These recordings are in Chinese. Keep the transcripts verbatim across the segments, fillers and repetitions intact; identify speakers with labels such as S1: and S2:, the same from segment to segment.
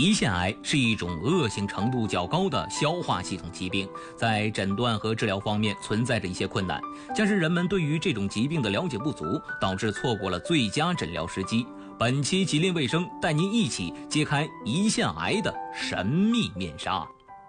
S1: 胰腺癌是一种恶性程度较高的消化系统疾病，在诊断和治疗方面存在着一些困难，加之人们对于这种疾病的了解不足，导致错过了最佳诊疗时机。本期吉林卫生带您一起揭开胰腺癌的神秘面纱。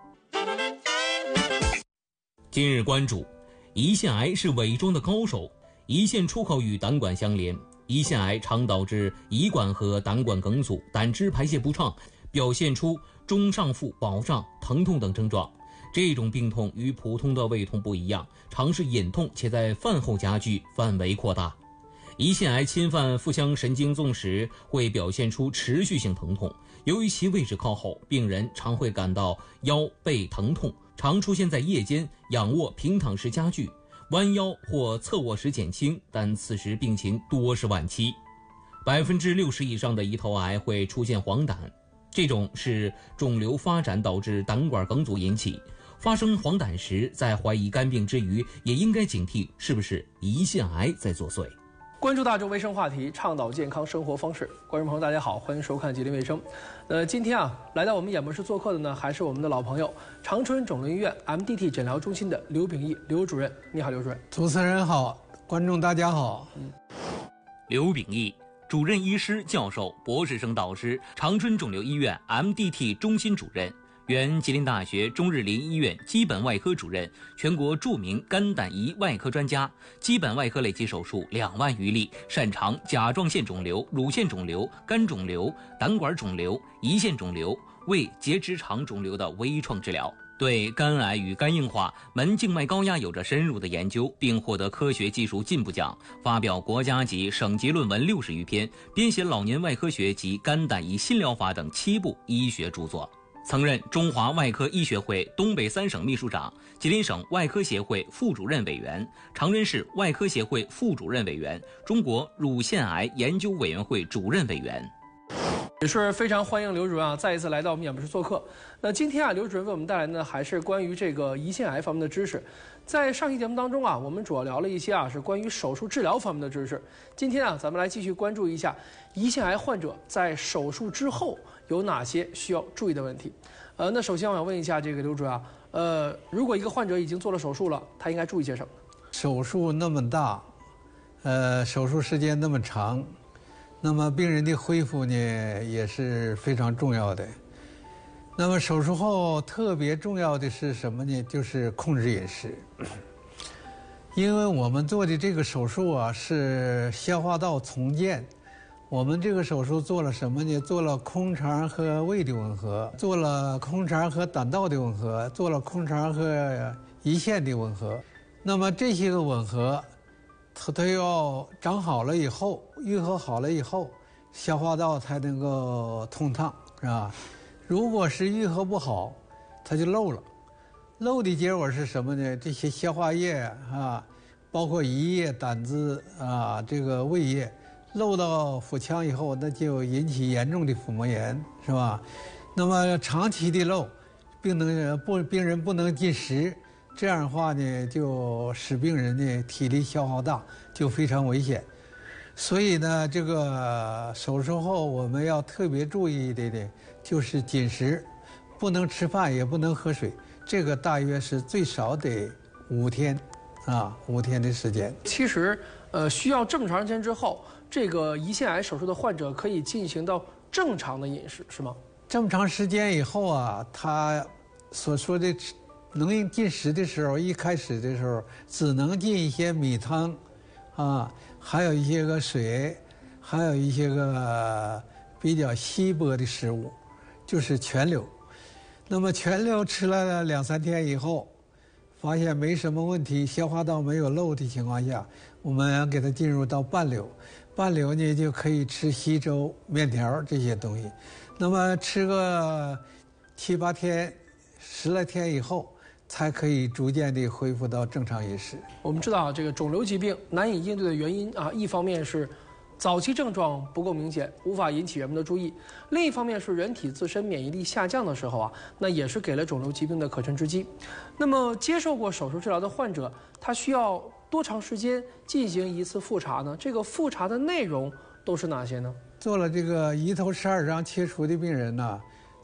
S1: 今日关注，胰腺癌是伪装的高手。胰腺出口与胆管相连，胰腺癌常导致胰管和胆管梗阻、胆汁排泄不畅，表现出中上腹饱胀、疼痛等症状。这种病痛与普通的胃痛不一样，常是隐痛且在饭后加剧，范围扩大。胰腺癌侵犯腹腔神经纵时，会表现出持续性疼痛，由于其位置靠后，病人常会感到腰背疼痛，常出现在夜间，仰卧平躺时加剧，弯腰或侧卧时减轻，但此时病情多是晚期。百分之六十以上的胰头癌会出现黄疸，这种是肿瘤发展导致胆管梗阻引起。发生黄疸时，在怀疑肝病之余，也应该警惕是不是胰腺癌在作祟。
S2: 关注大众卫生话题，倡导健康生活方式。观众朋友大家好，欢迎收看吉林卫生。呃，今天啊，来到我们演播室做客的呢，还是我们的老朋友，长春肿瘤医院 M D T 诊疗中心的刘秉义刘主任。你好，刘主任。
S3: 主持人好，观众大家好。嗯，
S1: 刘秉义，主任医师、教授、博士生导师，长春肿瘤医院 M D T 中心主任，原吉林大学中日林医院基本外科主任，全国著名肝胆胰外科专家，基本外科累计手术两万余例，擅长甲状腺肿瘤、乳腺肿瘤、肝肿瘤、胆管肿瘤、胰腺肿瘤、胃结直肠肿瘤的微创治疗。对肝癌与肝硬化、门静脉高压有着深入的研究，并获得科学技术进步奖，发表国家级、省级论文六十余篇，编写老年外科学及肝胆胰新疗法等七部医学著作。曾任中华外科医学会东北三省秘书长、吉林省外科协会副主任委员、长春市外科协会副主任委员、中国乳腺癌研究委员会主任委员。
S2: 也是非常欢迎刘主任啊，再一次来到我们演播室做客。那今天啊，刘主任为我们带来的还是关于这个胰腺癌方面的知识。在上期节目当中啊，我们主要聊了一些啊是关于手术治疗方面的知识。今天啊，咱们来继续关注一下胰腺癌患者在手术之后有哪些需要注意的问题。呃，那首先我想问一下这个刘主任啊，呃，如果一个患者已经做了手术了，他应该注意些什么？
S3: 手术那么大，呃，手术时间那么长。那么病人的恢复呢也是非常重要的。那么手术后特别重要的是什么呢？就是控制饮食。因为我们做的这个手术啊是消化道重建，我们这个手术做了什么呢？做了空肠和胃的吻合，做了空肠和胆道的吻合，做了空肠和胰腺的吻合。那么这些个吻合它它要长好了以后，愈合好了以后，消化道才能够通畅，是吧？如果是愈合不好，它就漏了。漏的结果是什么呢？这些消化液啊，包括胰液、胆汁啊，这个胃液漏到腹腔以后，那就引起严重的腹膜炎，是吧？那么长期的漏，病能不病人不能进食。这样的话呢，就使病人呢体力消耗大，就非常危险。所以呢，这个手术后我们要特别注意的呢，就是紧食，不能吃饭，也不能喝水。这个大约是最少得五天，啊，五天的时间。
S2: 其实，呃，需要这么长时间之后，这个胰腺癌手术的患者可以进行到正常的饮食，是吗？
S3: 这么长时间以后啊，他所说的能进食的时候，一开始的时候只能进一些米汤，啊，还有一些个水，还有一些个比较稀薄的食物，就是全瘤。那么全瘤吃了两三天以后，发现没什么问题，消化道没有漏的情况下，我们给它进入到半瘤。半瘤呢就可以吃稀粥、面条这些东西。那么吃个七八天、十来天以后，才可以逐渐地恢复到正常饮食。
S2: 我们知道，这个肿瘤疾病难以应对的原因啊，一方面是早期症状不够明显，无法引起人们的注意；另一方面是人体自身免疫力下降的时候啊，那也是给了肿瘤疾病的可乘之机。那么，接受过手术治疗的患者，他需要多长时间进行一次复查呢？这个复查的内容都是哪些呢？
S3: 做了这个胰头十二章切除的病人呢，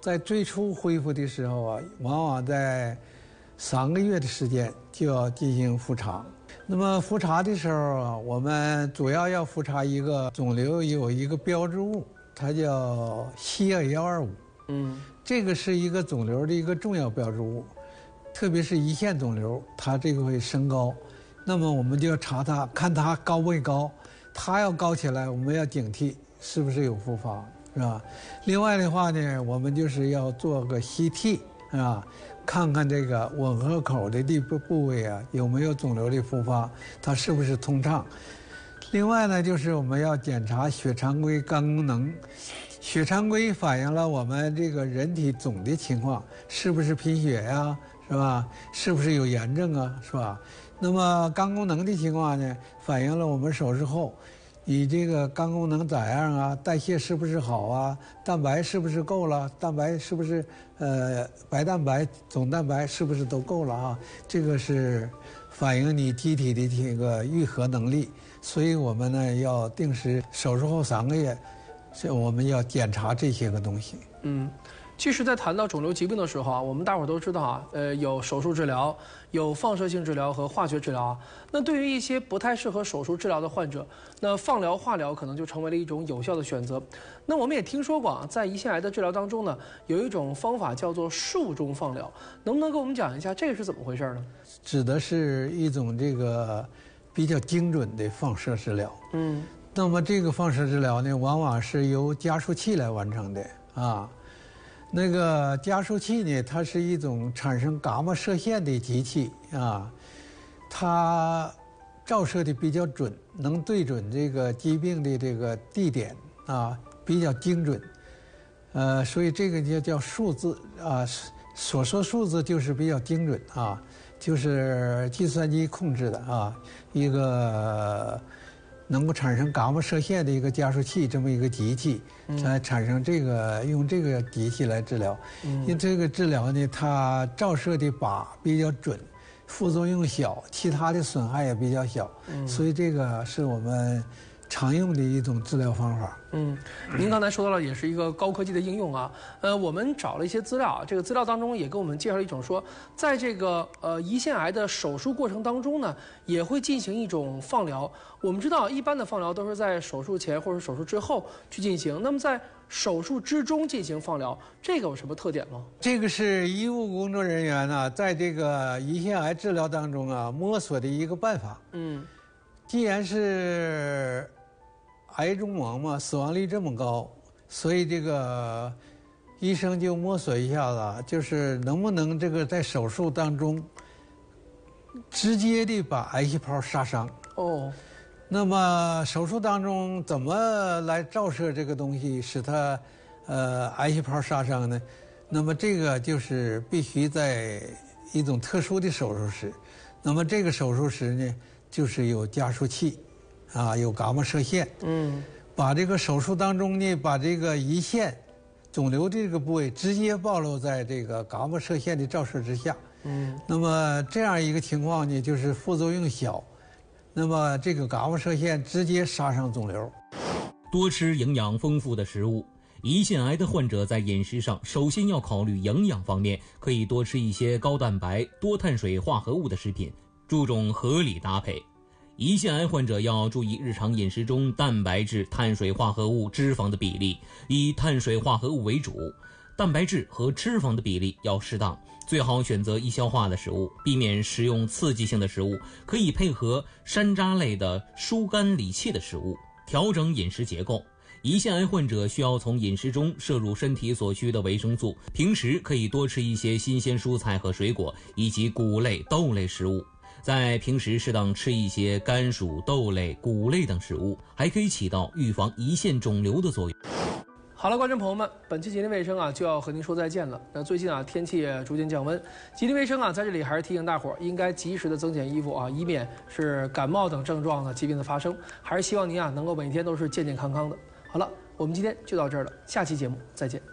S3: 在最初恢复的时候啊，往往在三个月的时间就要进行复查。那么复查的时候啊，我们主要要复查一个肿瘤有一个标志物，它叫硒二幺二五。嗯，这个是一个肿瘤的一个重要标志物，特别是胰腺肿瘤，它这个会升高。那么我们就要查它，看它高不高。它要高起来，我们要警惕是不是有复发，是吧？另外的话呢，我们就是要做个 C T， 是吧？看看这个吻合口的地部部位啊，有没有肿瘤的复发，它是不是通畅。另外呢，就是我们要检查血常规肝功能，血常规反映了我们这个人体总的情况，是不是贫血呀，是吧？是不是有炎症啊，是吧？那么肝功能的情况呢，反映了我们手术后，你这个肝功能咋样啊？代谢是不是好啊？蛋白是不是够了？蛋白是不是呃白蛋白、总蛋白是不是都够了啊？这个是反映你机体的这个愈合能力。所以我们呢要定时，手术后三个月，这我们要检查这些个东西。
S2: 嗯。其实，在谈到肿瘤疾病的时候啊，我们大伙儿都知道啊，呃，有手术治疗，有放射性治疗和化学治疗。那对于一些不太适合手术治疗的患者，那放疗、化疗可能就成为了一种有效的选择。那我们也听说过啊，在胰腺癌的治疗当中呢，有一种方法叫做术中放疗，能不能给我们讲一下这个是怎么回事呢？
S3: 指的是一种这个比较精准的放射治疗。嗯，那么这个放射治疗呢，往往是由加速器来完成的啊。那个加速器呢，它是一种产生伽马射线的机器啊，它照射的比较准，能对准这个疾病的这个地点啊，比较精准。呃，所以这个就叫数字啊，所说数字就是比较精准啊，就是计算机控制的啊，一个能够产生伽马射线的一个加速器，这么一个机器，来产生这个用这个机器来治疗。因为这个治疗呢，它照射的靶比较准，副作用小，其他的损害也比较小，所以这个是我们常用的一种治疗方法。
S2: 嗯，您刚才说到了，也是一个高科技的应用啊。呃，我们找了一些资料啊，这个资料当中也给我们介绍了一种说，在这个呃胰腺癌的手术过程当中呢，也会进行一种放疗。我们知道，一般的放疗都是在手术前或者手术之后去进行。那么在手术之中进行放疗，这个有什么特点吗？
S3: 这个是医务工作人员呢，在这个胰腺癌治疗当中啊，摸索的一个办法。嗯，既然是癌中亡嘛，死亡率这么高，所以这个医生就摸索一下子，就是能不能这个在手术当中直接的把癌细胞杀伤。哦，那么手术当中怎么来照射这个东西，使它呃癌细胞杀伤呢？那么这个就是必须在一种特殊的手术室。那么这个手术室呢，就是有加速器。啊，有伽马射线，嗯，把这个手术当中呢，把这个胰腺肿瘤这个部位直接暴露在这个伽马射线的照射之下，嗯，那么这样一个情况呢，就是副作用小，那么这个伽马射线直接杀伤肿瘤。
S1: 多吃营养丰富的食物，胰腺癌的患者在饮食上首先要考虑营养方面，可以多吃一些高蛋白、多碳水化合物的食品，注重合理搭配。胰腺癌患者要注意日常饮食中蛋白质、碳水化合物、脂肪的比例，以碳水化合物为主，蛋白质和脂肪的比例要适当，最好选择易消化的食物，避免食用刺激性的食物，可以配合山楂类的疏肝理气的食物，调整饮食结构。胰腺癌患者需要从饮食中摄入身体所需的维生素，平时可以多吃一些新鲜蔬菜和水果，以及谷类、豆类食物。在平时适当吃一些甘薯、豆类、谷类等食物，还可以起到预防胰腺肿瘤的作用。
S2: 好了，观众朋友们，本期吉林卫生啊就要和您说再见了。那最近啊天气也逐渐降温，吉林卫生啊在这里还是提醒大伙儿应该及时的增减衣服啊，以免是感冒等症状的疾病的发生。还是希望您啊能够每天都是健健康康的。好了，我们今天就到这儿了，下期节目再见。